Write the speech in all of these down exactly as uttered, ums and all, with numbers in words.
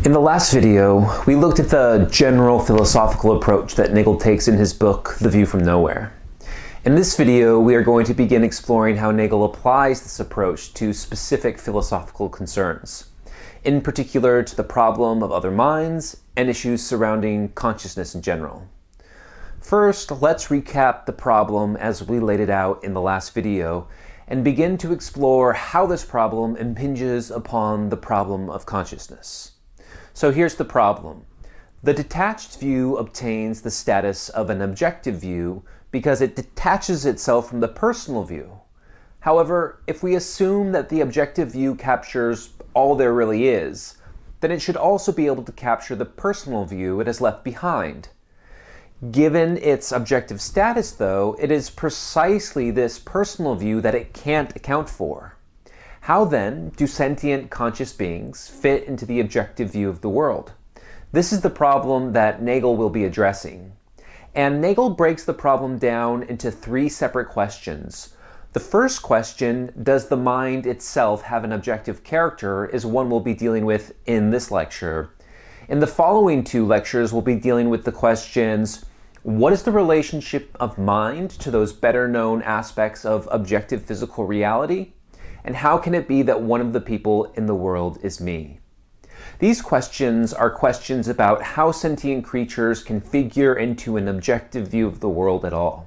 In the last video, we looked at the general philosophical approach that Nagel takes in his book, The View from Nowhere. In this video, we are going to begin exploring how Nagel applies this approach to specific philosophical concerns, in particular to the problem of other minds and issues surrounding consciousness in general. First, let's recap the problem as we laid it out in the last video and begin to explore how this problem impinges upon the problem of consciousness. So here's the problem. The detached view obtains the status of an objective view because it detaches itself from the personal view. However, if we assume that the objective view captures all there really is, then it should also be able to capture the personal view it has left behind. Given its objective status, though, it is precisely this personal view that it can't account for. How then do sentient conscious beings fit into the objective view of the world? This is the problem that Nagel will be addressing. And Nagel breaks the problem down into three separate questions. The first question, does the mind itself have an objective character, is one we'll be dealing with in this lecture. In the following two lectures, we'll be dealing with the questions, what is the relationship of mind to those better known aspects of objective physical reality? And how can it be that one of the people in the world is me? These questions are questions about how sentient creatures can figure into an objective view of the world at all.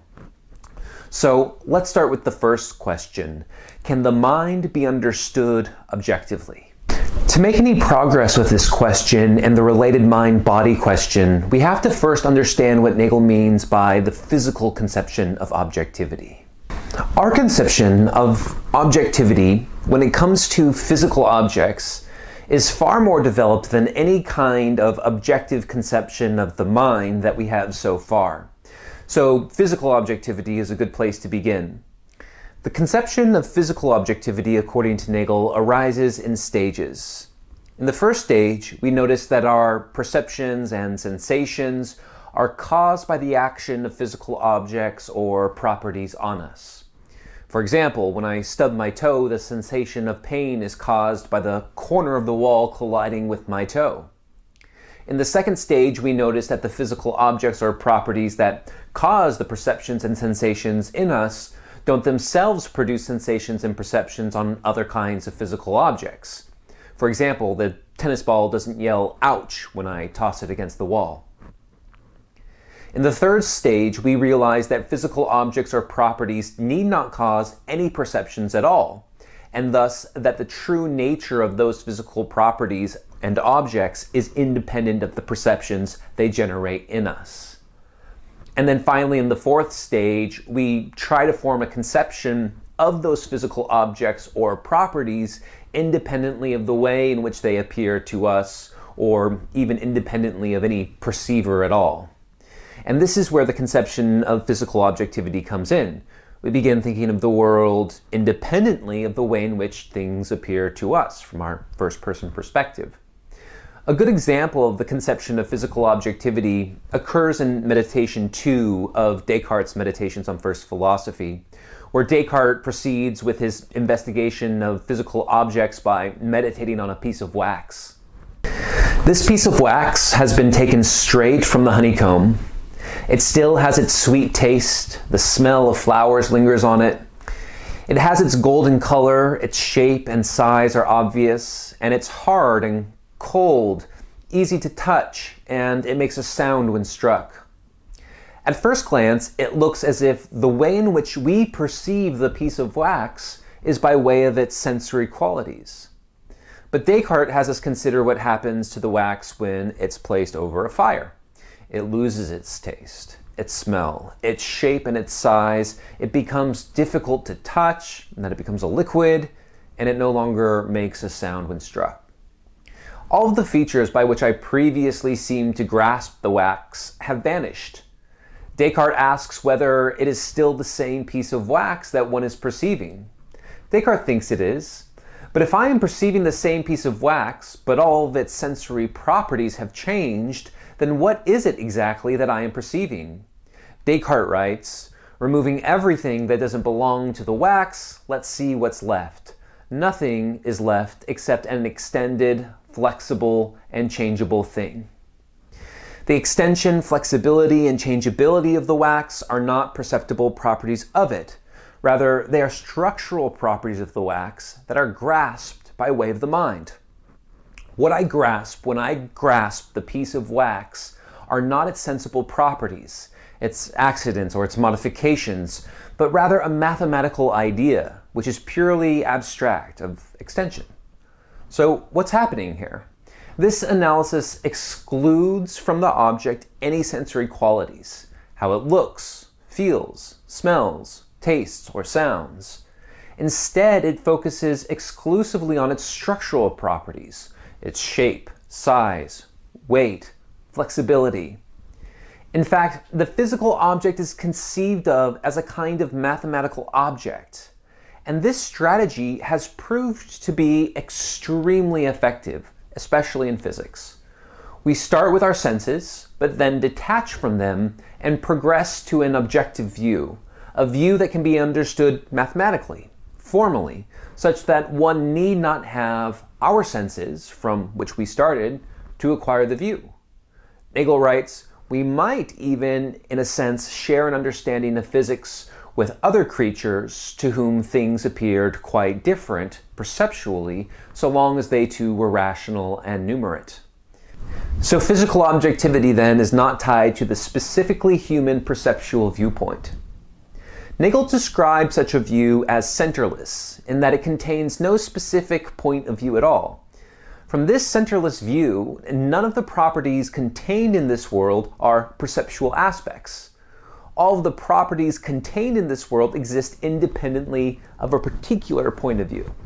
So let's start with the first question. Can the mind be understood objectively? To make any progress with this question and the related mind-body question, we have to first understand what Nagel means by the physical conception of objectivity. Our conception of objectivity, when it comes to physical objects, is far more developed than any kind of objective conception of the mind that we have so far. So physical objectivity is a good place to begin. The conception of physical objectivity, according to Nagel, arises in stages. In the first stage, we notice that our perceptions and sensations are caused by the action of physical objects or properties on us. For example, when I stub my toe, the sensation of pain is caused by the corner of the wall colliding with my toe. In the second stage, we notice that the physical objects or properties that cause the perceptions and sensations in us don't themselves produce sensations and perceptions on other kinds of physical objects. For example, the tennis ball doesn't yell, ouch, when I toss it against the wall. In the third stage, we realize that physical objects or properties need not cause any perceptions at all, and thus that the true nature of those physical properties and objects is independent of the perceptions they generate in us. And then finally, in the fourth stage, we try to form a conception of those physical objects or properties independently of the way in which they appear to us, or even independently of any perceiver at all. And this is where the conception of physical objectivity comes in. We begin thinking of the world independently of the way in which things appear to us from our first-person perspective. A good example of the conception of physical objectivity occurs in Meditation two of Descartes' Meditations on First Philosophy, where Descartes proceeds with his investigation of physical objects by meditating on a piece of wax. This piece of wax has been taken straight from the honeycomb. It still has its sweet taste, the smell of flowers lingers on it. It has its golden color, its shape and size are obvious, and it's hard and cold, easy to touch, and it makes a sound when struck. At first glance, it looks as if the way in which we perceive the piece of wax is by way of its sensory qualities. But Descartes has us consider what happens to the wax when it's placed over a fire. It loses its taste, its smell, its shape and its size. It becomes difficult to touch, and then it becomes a liquid, and it no longer makes a sound when struck. All of the features by which I previously seemed to grasp the wax have vanished. Descartes asks whether it is still the same piece of wax that one is perceiving. Descartes thinks it is, but if I am perceiving the same piece of wax, but all of its sensory properties have changed, then what is it exactly that I am perceiving? Descartes writes, removing everything that doesn't belong to the wax, let's see what's left. Nothing is left except an extended, flexible, and changeable thing. The extension, flexibility, and changeability of the wax are not perceptible properties of it. Rather, they are structural properties of the wax that are grasped by way of the mind. What I grasp when I grasp the piece of wax are not its sensible properties, its accidents or its modifications, but rather a mathematical idea, which is purely abstract of extension. So what's happening here? This analysis excludes from the object any sensory qualities, how it looks, feels, smells, tastes, or sounds. Instead, it focuses exclusively on its structural properties, its shape, size, weight, flexibility. In fact, the physical object is conceived of as a kind of mathematical object, and this strategy has proved to be extremely effective, especially in physics. We start with our senses, but then detach from them and progress to an objective view, a view that can be understood mathematically, formally, such that one need not have our senses, from which we started, to acquire the view. Nagel writes, we might even, in a sense, share an understanding of physics with other creatures to whom things appeared quite different perceptually, so long as they too were rational and numerate. So physical objectivity then is not tied to the specifically human perceptual viewpoint. Nagel describes such a view as centerless, in that it contains no specific point of view at all. From this centerless view, none of the properties contained in this world are perceptual aspects. All of the properties contained in this world exist independently of a particular point of view.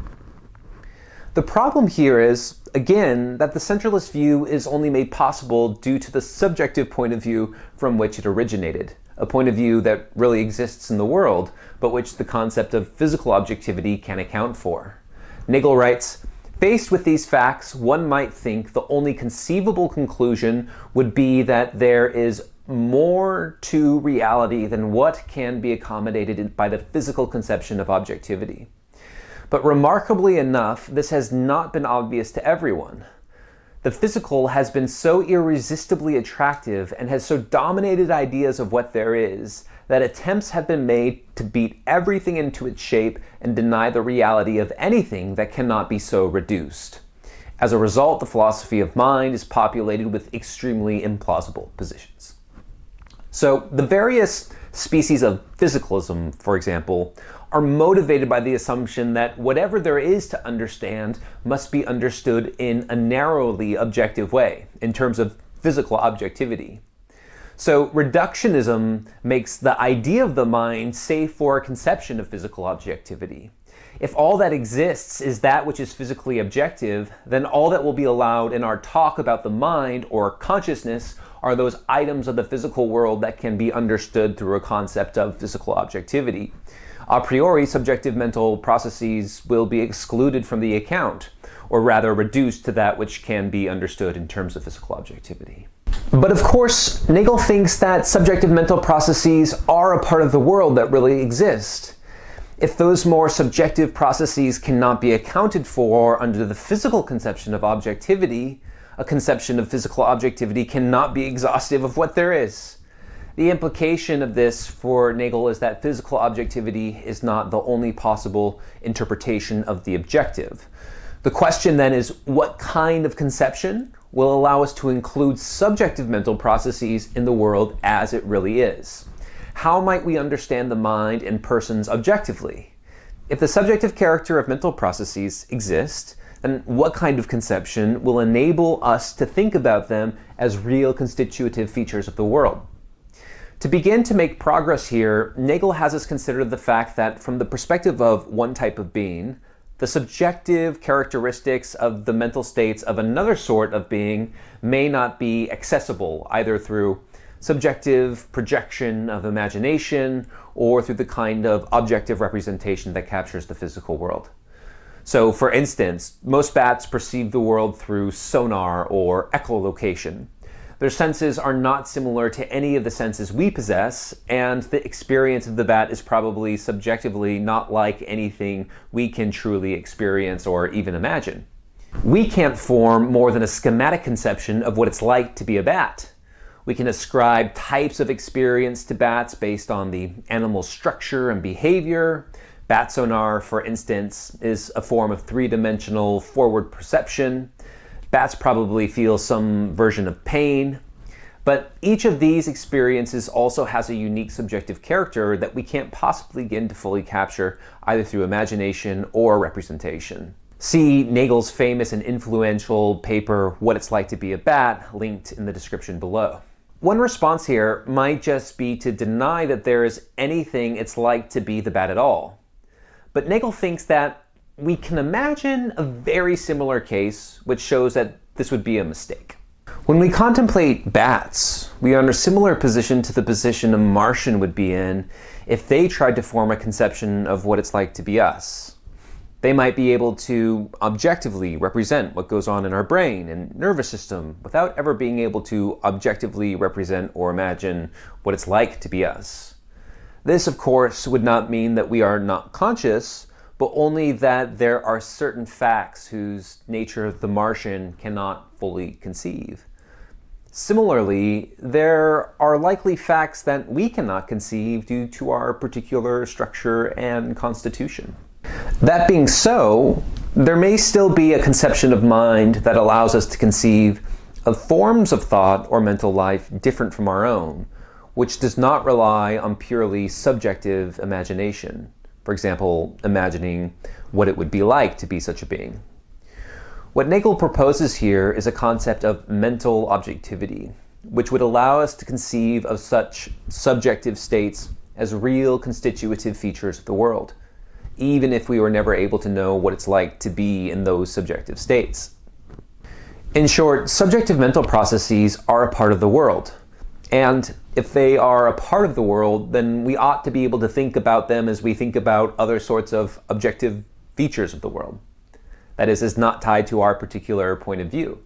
The problem here is, again, that the centerless view is only made possible due to the subjective point of view from which it originated, a point of view that really exists in the world, but which the concept of physical objectivity can account for. Nagel writes, faced with these facts, one might think the only conceivable conclusion would be that there is more to reality than what can be accommodated by the physical conception of objectivity. But remarkably enough, this has not been obvious to everyone. The physical has been so irresistibly attractive and has so dominated ideas of what there is that attempts have been made to beat everything into its shape and deny the reality of anything that cannot be so reduced. As a result, the philosophy of mind is populated with extremely implausible positions. So the various species of physicalism, for example, are motivated by the assumption that whatever there is to understand must be understood in a narrowly objective way, in terms of physical objectivity. So reductionism makes the idea of the mind safe for a conception of physical objectivity. If all that exists is that which is physically objective, then all that will be allowed in our talk about the mind or consciousness are those items of the physical world that can be understood through a concept of physical objectivity. A priori, subjective mental processes will be excluded from the account, or rather reduced to that which can be understood in terms of physical objectivity. But of course, Nagel thinks that subjective mental processes are a part of the world that really exist. If those more subjective processes cannot be accounted for under the physical conception of objectivity, a conception of physical objectivity cannot be exhaustive of what there is. The implication of this for Nagel is that physical objectivity is not the only possible interpretation of the objective. The question then is, what kind of conception will allow us to include subjective mental processes in the world as it really is? How might we understand the mind and persons objectively? If the subjective character of mental processes exist, then what kind of conception will enable us to think about them as real constitutive features of the world? To begin to make progress here, Nagel has us consider the fact that from the perspective of one type of being, the subjective characteristics of the mental states of another sort of being may not be accessible either through subjective projection of imagination or through the kind of objective representation that captures the physical world. So, for instance, most bats perceive the world through sonar or echolocation. Their senses are not similar to any of the senses we possess, and the experience of the bat is probably subjectively not like anything we can truly experience or even imagine. We can't form more than a schematic conception of what it's like to be a bat. We can ascribe types of experience to bats based on the animal's structure and behavior. Bat sonar, for instance, is a form of three-dimensional forward perception. Bats probably feel some version of pain. But each of these experiences also has a unique subjective character that we can't possibly begin to fully capture either through imagination or representation. See Nagel's famous and influential paper, What It's Like to Be a Bat, linked in the description below. One response here might just be to deny that there is anything it's like to be the bat at all. But Nagel thinks that we can imagine a very similar case, which shows that this would be a mistake. When we contemplate bats, we are in a similar position to the position a Martian would be in if they tried to form a conception of what it's like to be us. They might be able to objectively represent what goes on in our brain and nervous system without ever being able to objectively represent or imagine what it's like to be us. This, of course, would not mean that we are not conscious, but only that there are certain facts whose nature the Martian cannot fully conceive. Similarly, there are likely facts that we cannot conceive due to our particular structure and constitution. That being so, there may still be a conception of mind that allows us to conceive of forms of thought or mental life different from our own, which does not rely on purely subjective imagination. For example, imagining what it would be like to be such a being. What Nagel proposes here is a concept of mental objectivity, which would allow us to conceive of such subjective states as real constitutive features of the world, even if we were never able to know what it's like to be in those subjective states. In short, subjective mental processes are a part of the world. And if they are a part of the world, then we ought to be able to think about them as we think about other sorts of objective features of the world. That is, is not tied to our particular point of view.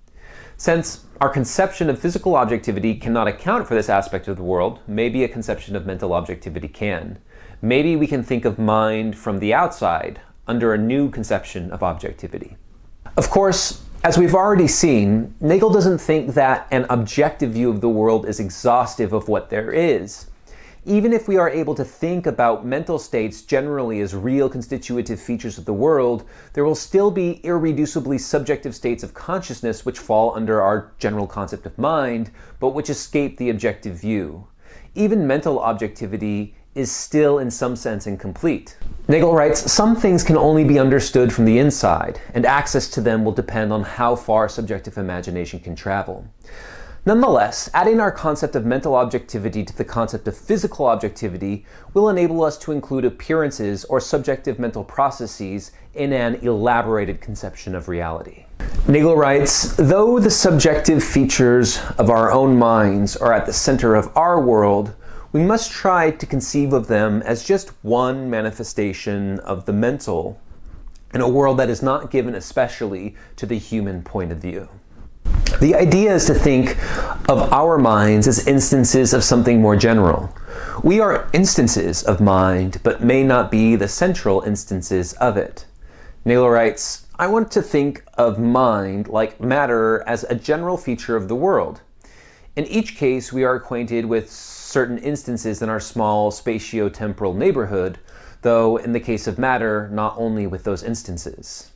Since our conception of physical objectivity cannot account for this aspect of the world, maybe a conception of mental objectivity can. Maybe we can think of mind from the outside under a new conception of objectivity. Of course, as we've already seen, Nagel doesn't think that an objective view of the world is exhaustive of what there is. Even if we are able to think about mental states generally as real constitutive features of the world, there will still be irreducibly subjective states of consciousness which fall under our general concept of mind, but which escape the objective view. Even mental objectivity is still in some sense incomplete. Nagel writes, some things can only be understood from the inside, and access to them will depend on how far subjective imagination can travel. Nonetheless, adding our concept of mental objectivity to the concept of physical objectivity will enable us to include appearances or subjective mental processes in an elaborated conception of reality. Nagel writes, though the subjective features of our own minds are at the center of our world, we must try to conceive of them as just one manifestation of the mental in a world that is not given especially to the human point of view. The idea is to think of our minds as instances of something more general. We are instances of mind, but may not be the central instances of it. Nagel writes, I want to think of mind like matter as a general feature of the world. In each case, we are acquainted with certain instances in our small spatio-temporal neighborhood, though in the case of matter, not only with those instances.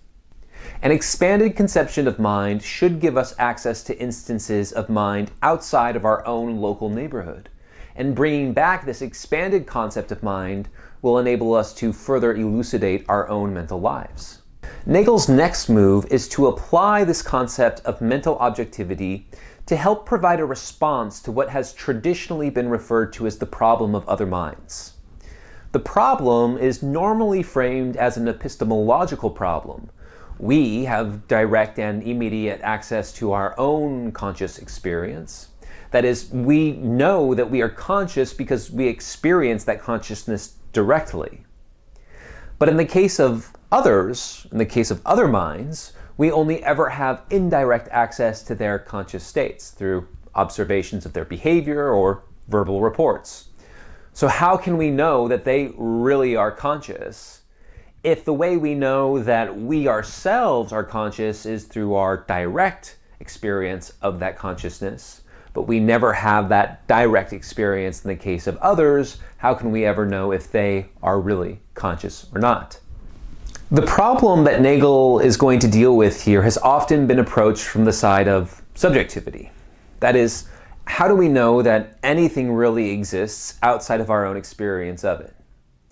An expanded conception of mind should give us access to instances of mind outside of our own local neighborhood, and bringing back this expanded concept of mind will enable us to further elucidate our own mental lives. Nagel's next move is to apply this concept of mental objectivity to help provide a response to what has traditionally been referred to as the problem of other minds. The problem is normally framed as an epistemological problem. We have direct and immediate access to our own conscious experience. That is, we know that we are conscious because we experience that consciousness directly. But in the case of others, in the case of other minds, we only ever have indirect access to their conscious states through observations of their behavior or verbal reports. So how can we know that they really are conscious If the way we know that we ourselves are conscious is through our direct experience of that consciousness, but we never have that direct experience in the case of others, how can we ever know if they are really conscious or not? The problem that Nagel is going to deal with here has often been approached from the side of subjectivity. That is, how do we know that anything really exists outside of our own experience of it?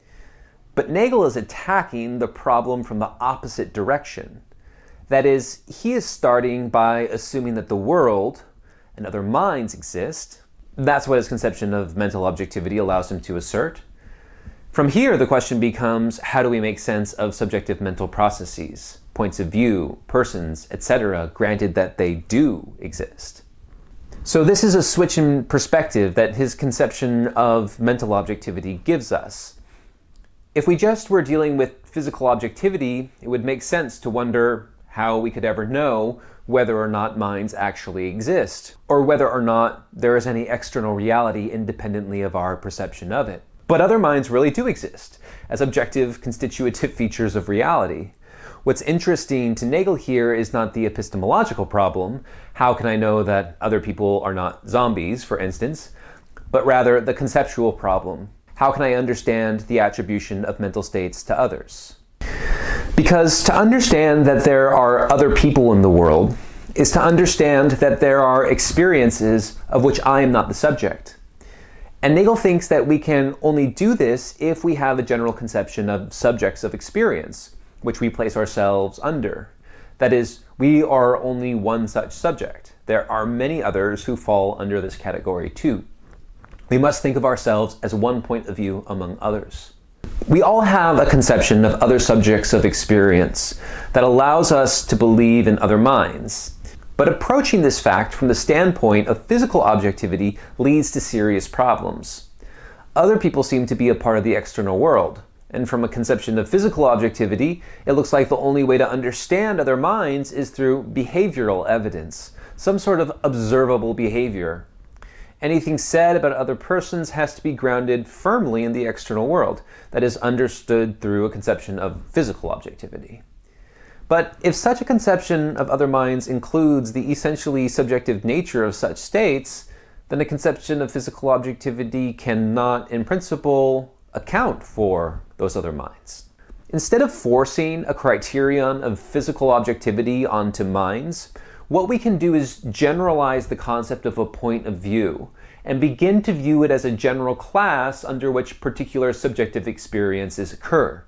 But Nagel is attacking the problem from the opposite direction. That is, he is starting by assuming that the world and other minds exist. That's what his conception of mental objectivity allows him to assert. From here, the question becomes, how do we make sense of subjective mental processes, points of view, persons, et cetera, granted that they do exist? So this is a switch in perspective that his conception of mental objectivity gives us. If we just were dealing with physical objectivity, it would make sense to wonder how we could ever know whether or not minds actually exist, or whether or not there is any external reality independently of our perception of it. But other minds really do exist, as objective constitutive features of reality. What's interesting to Nagel here is not the epistemological problem, how can I know that other people are not zombies, for instance, but rather the conceptual problem. How can I understand the attribution of mental states to others? Because to understand that there are other people in the world is to understand that there are experiences of which I am not the subject. And Nagel thinks that we can only do this if we have a general conception of subjects of experience, which we place ourselves under. That is, we are only one such subject. There are many others who fall under this category too. We must think of ourselves as one point of view among others. We all have a conception of other subjects of experience that allows us to believe in other minds. But approaching this fact from the standpoint of physical objectivity leads to serious problems. Other people seem to be a part of the external world, and from a conception of physical objectivity, it looks like the only way to understand other minds is through behavioral evidence, some sort of observable behavior. Anything said about other persons has to be grounded firmly in the external world, that is understood through a conception of physical objectivity. But if such a conception of other minds includes the essentially subjective nature of such states, then a conception of physical objectivity cannot, in principle, account for those other minds. Instead of forcing a criterion of physical objectivity onto minds, what we can do is generalize the concept of a point of view and begin to view it as a general class under which particular subjective experiences occur.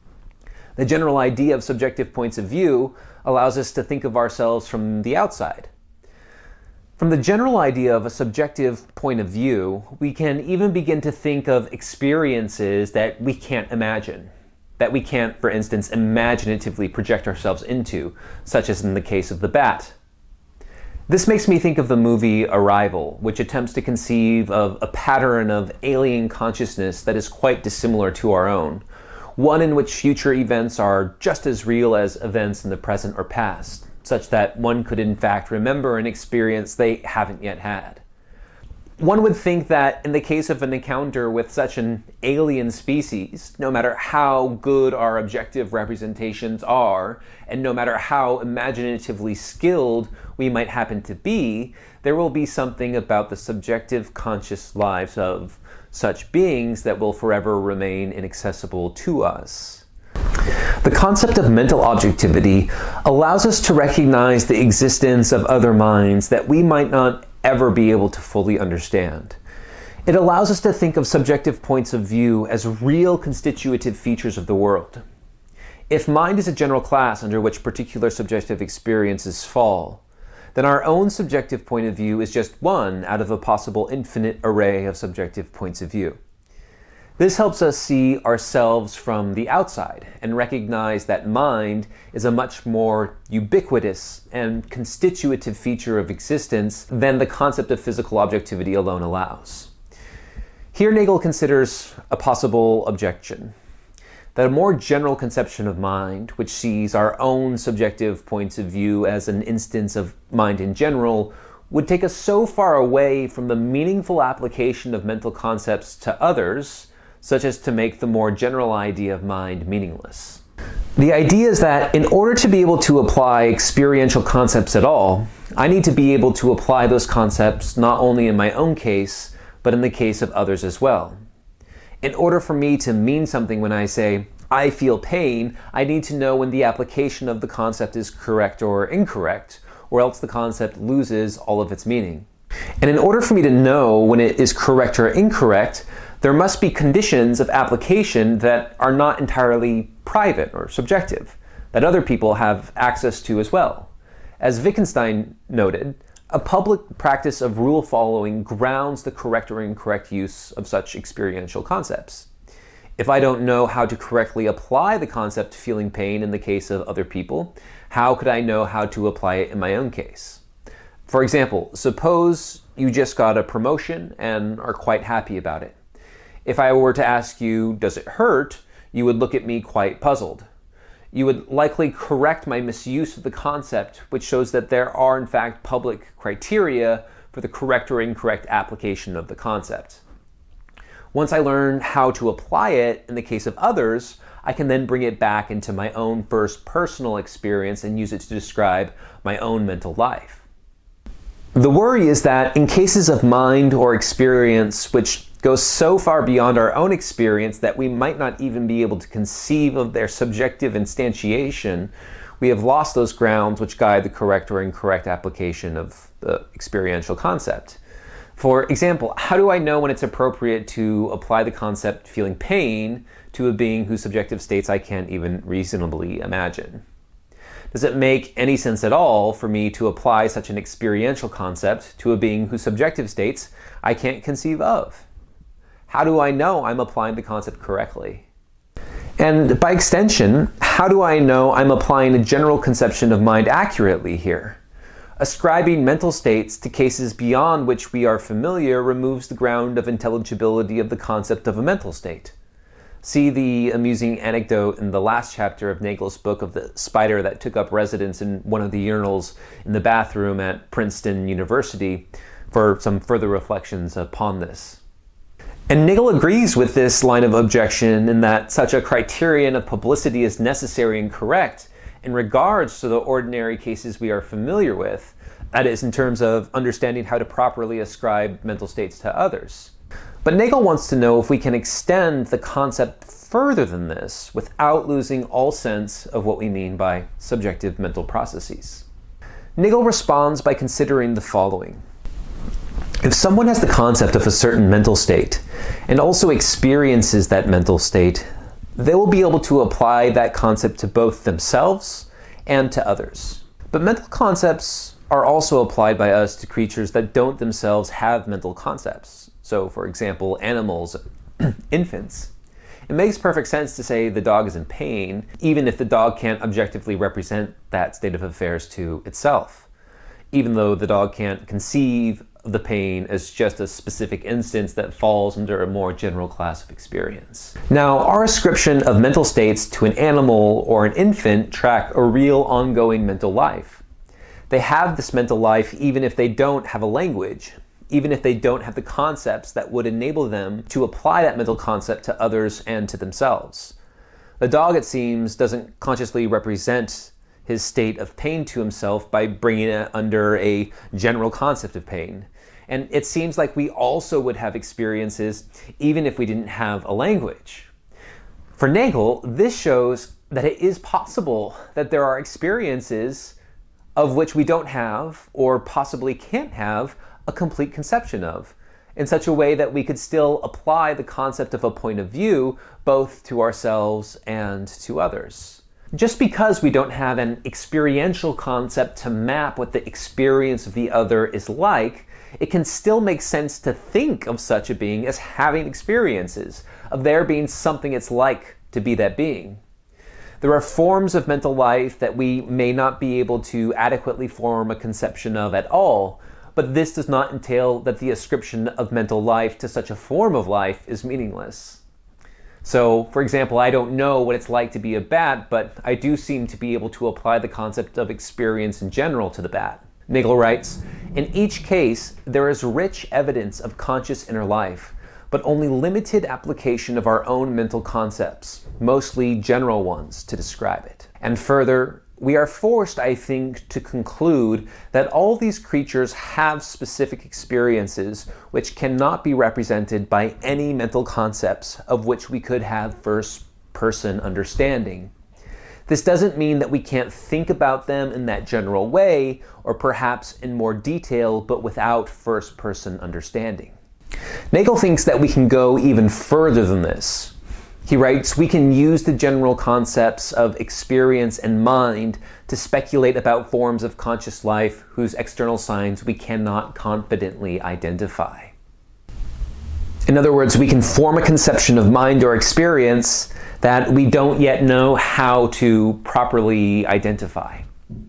The general idea of subjective points of view allows us to think of ourselves from the outside. From the general idea of a subjective point of view, we can even begin to think of experiences that we can't imagine, that we can't, for instance, imaginatively project ourselves into, such as in the case of the bat. This makes me think of the movie Arrival, which attempts to conceive of a pattern of alien consciousness that is quite dissimilar to our own, one in which future events are just as real as events in the present or past, such that one could in fact remember an experience they haven't yet had. One would think that in the case of an encounter with such an alien species, no matter how good our objective representations are, and no matter how imaginatively skilled we might happen to be, there will be something about the subjective conscious lives of such beings that will forever remain inaccessible to us. The concept of mental objectivity allows us to recognize the existence of other minds that we might not ever be able to fully understand. It allows us to think of subjective points of view as real constitutive features of the world. If mind is a general class under which particular subjective experiences fall, then our own subjective point of view is just one out of a possible infinite array of subjective points of view. This helps us see ourselves from the outside and recognize that mind is a much more ubiquitous and constitutive feature of existence than the concept of physical objectivity alone allows. Here Nagel considers a possible objection, that a more general conception of mind, which sees our own subjective points of view as an instance of mind in general, would take us so far away from the meaningful application of mental concepts to others, such as to make the more general idea of mind meaningless. The idea is that in order to be able to apply experiential concepts at all, I need to be able to apply those concepts not only in my own case, but in the case of others as well. In order for me to mean something when I say, I feel pain, I need to know when the application of the concept is correct or incorrect, or else the concept loses all of its meaning. And in order for me to know when it is correct or incorrect, there must be conditions of application that are not entirely private or subjective, that other people have access to as well. As Wittgenstein noted, a public practice of rule following grounds the correct or incorrect use of such experiential concepts. If I don't know how to correctly apply the concept feeling pain in the case of other people, how could I know how to apply it in my own case? For example, suppose you just got a promotion and are quite happy about it. If I were to ask you, does it hurt? You would look at me quite puzzled. You would likely correct my misuse of the concept, which shows that there are in fact public criteria for the correct or incorrect application of the concept. Once I learn how to apply it in the case of others, I can then bring it back into my own first personal experience and use it to describe my own mental life. The worry is that in cases of mind or experience which goes so far beyond our own experience that we might not even be able to conceive of their subjective instantiation, we have lost those grounds which guide the correct or incorrect application of the experiential concept. For example, how do I know when it's appropriate to apply the concept feeling pain to a being whose subjective states I can't even reasonably imagine? Does it make any sense at all for me to apply such an experiential concept to a being whose subjective states I can't conceive of? How do I know I'm applying the concept correctly? And by extension, how do I know I'm applying a general conception of mind accurately here? Ascribing mental states to cases beyond which we are familiar removes the ground of intelligibility of the concept of a mental state. See the amusing anecdote in the last chapter of Nagel's book of the spider that took up residence in one of the urinals in the bathroom at Princeton University for some further reflections upon this. And Nagel agrees with this line of objection in that such a criterion of publicity is necessary and correct in regards to the ordinary cases we are familiar with, that is, in terms of understanding how to properly ascribe mental states to others. But Nagel wants to know if we can extend the concept further than this without losing all sense of what we mean by subjective mental processes. Nagel responds by considering the following. If someone has the concept of a certain mental state and also experiences that mental state, they will be able to apply that concept to both themselves and to others. But mental concepts are also applied by us to creatures that don't themselves have mental concepts. So, for example, animals, infants. It makes perfect sense to say the dog is in pain, even if the dog can't objectively represent that state of affairs to itself, even though the dog can't conceive of the pain as just a specific instance that falls under a more general class of experience. Now, our ascription of mental states to an animal or an infant track a real ongoing mental life. They have this mental life even if they don't have a language, even if they don't have the concepts that would enable them to apply that mental concept to others and to themselves. The dog, it seems, doesn't consciously represent his state of pain to himself by bringing it under a general concept of pain. And it seems like we also would have experiences even if we didn't have a language. For Nagel, this shows that it is possible that there are experiences of which we don't have, or possibly can't have, a complete conception of, in such a way that we could still apply the concept of a point of view both to ourselves and to others. Just because we don't have an experiential concept to map what the experience of the other is like, it can still make sense to think of such a being as having experiences, of there being something it's like to be that being. There are forms of mental life that we may not be able to adequately form a conception of at all, but this does not entail that the ascription of mental life to such a form of life is meaningless. So, for example, I don't know what it's like to be a bat, but I do seem to be able to apply the concept of experience in general to the bat. Nagel writes, "In each case, there is rich evidence of conscious inner life, but only limited application of our own mental concepts, mostly general ones, to describe it. And further, we are forced, I think, to conclude that all these creatures have specific experiences which cannot be represented by any mental concepts of which we could have first-person understanding. This doesn't mean that we can't think about them in that general way, or perhaps in more detail, but without first-person understanding. Nagel thinks that we can go even further than this. He writes, we can use the general concepts of experience and mind to speculate about forms of conscious life whose external signs we cannot confidently identify. In other words, we can form a conception of mind or experience that we don't yet know how to properly identify.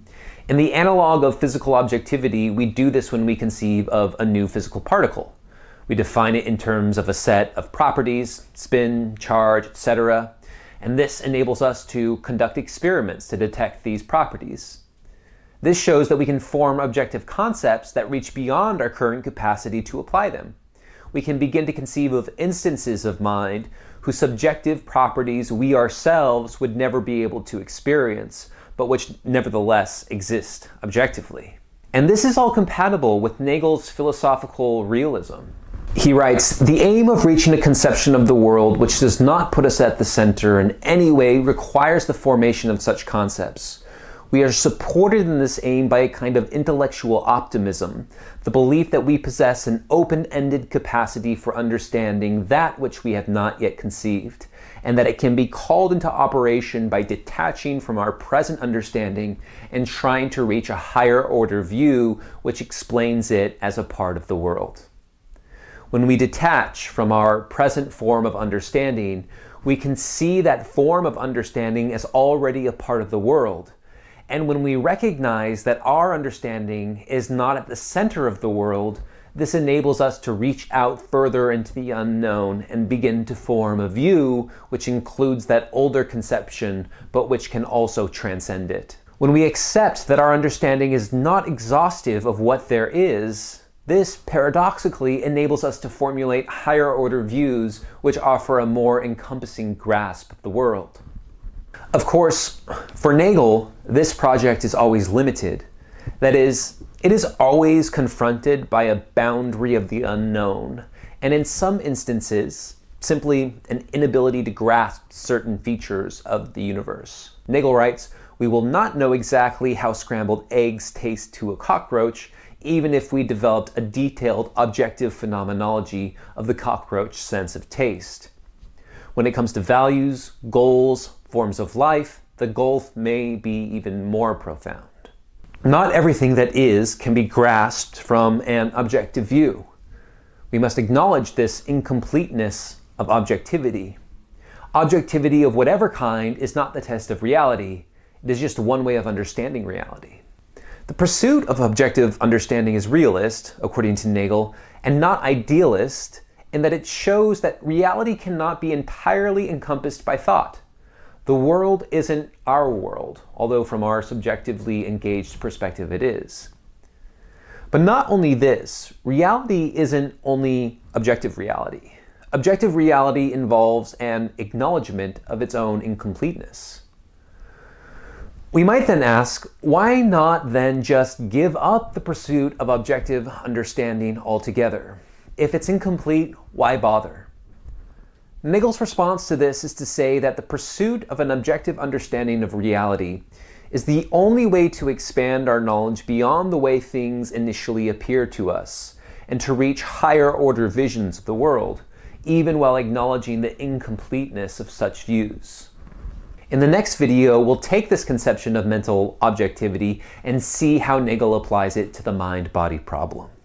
In the analog of physical objectivity, we do this when we conceive of a new physical particle. We define it in terms of a set of properties, spin, charge, et cetera, and this enables us to conduct experiments to detect these properties. This shows that we can form objective concepts that reach beyond our current capacity to apply them. We can begin to conceive of instances of mind whose subjective properties we ourselves would never be able to experience, but which nevertheless exist objectively. And this is all compatible with Nagel's philosophical realism. He writes, the aim of reaching a conception of the world which does not put us at the center in any way requires the formation of such concepts. We are supported in this aim by a kind of intellectual optimism, the belief that we possess an open-ended capacity for understanding that which we have not yet conceived, and that it can be called into operation by detaching from our present understanding and trying to reach a higher order view which explains it as a part of the world. When we detach from our present form of understanding, we can see that form of understanding as already a part of the world. And when we recognize that our understanding is not at the center of the world, this enables us to reach out further into the unknown and begin to form a view which includes that older conception, but which can also transcend it. When we accept that our understanding is not exhaustive of what there is, this paradoxically enables us to formulate higher order views which offer a more encompassing grasp of the world. Of course, for Nagel, this project is always limited. That is, it is always confronted by a boundary of the unknown, and in some instances, simply an inability to grasp certain features of the universe. Nagel writes, we will not know exactly how scrambled eggs taste to a cockroach, even if we developed a detailed objective phenomenology of the cockroach sense of taste. When it comes to values, goals, forms of life, the gulf may be even more profound. Not everything that is can be grasped from an objective view. We must acknowledge this incompleteness of objectivity. Objectivity of whatever kind is not the test of reality. It is just one way of understanding reality. The pursuit of objective understanding is realist, according to Nagel, and not idealist, in that it shows that reality cannot be entirely encompassed by thought. The world isn't our world, although from our subjectively engaged perspective it is. But not only this, reality isn't only objective reality. Objective reality involves an acknowledgement of its own incompleteness. We might then ask, why not then just give up the pursuit of objective understanding altogether? If it's incomplete, why bother? Nagel's response to this is to say that the pursuit of an objective understanding of reality is the only way to expand our knowledge beyond the way things initially appear to us, and to reach higher order visions of the world, even while acknowledging the incompleteness of such views. In the next video, we'll take this conception of mental objectivity and see how Nagel applies it to the mind-body problem.